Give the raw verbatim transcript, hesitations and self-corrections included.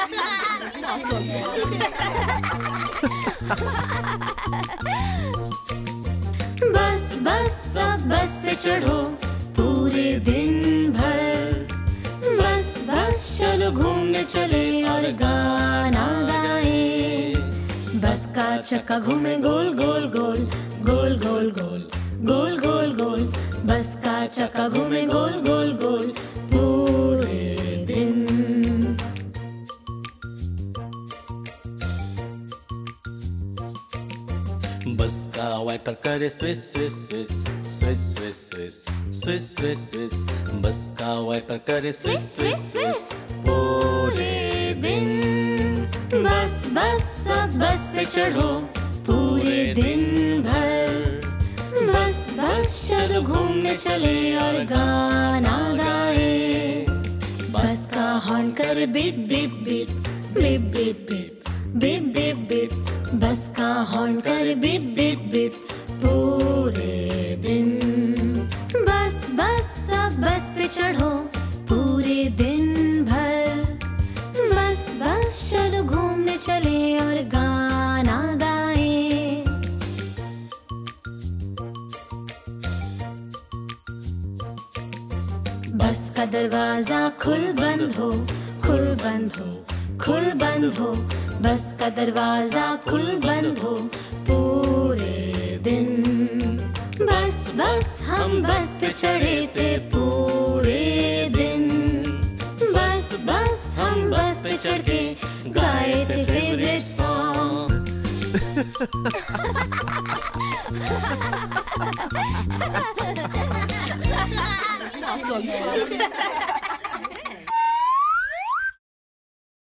बस बस सब बस पे चढ़ो पूरे दिन भर। बस बस चलो घूमने चले और गाना गाए। बस का चक्का घूमे गोल गोल गोल गोल गोल गोल गोल गोल गोल। बस का चक्का घूमे गोल गोल गोल पूरे दिन। बस का वाइपर करे swish swish swish swish swish swish swish swish swish. Bus का वाइपर करे स्विस स्विस स्विस पूरे दिन। बस बस सब बस पे चढ़ो पूरे दिन भर। बस बस चलो घूमने चले और गाना गाए। बस का हॉर्न करे beep beep beep beep beep beep beep beep beep. Bus का हॉर्न करे बिप बिप बिप पूरे दिन। बस बस सब बस पे चढ़ो पूरे दिन भर। बस बस चलो घूमने चले और गाना गाए। बस का दरवाजा खुल बंद हो खुल बंद हो खुल बंद हो। बस का दरवाजा खुल बंद हो पूरे दिन। बस बस हम बस पे चढ़े थे पूरे दिन। बस बस हम बस पे चढ़ के गाए थे फेवरेट सॉन्ग।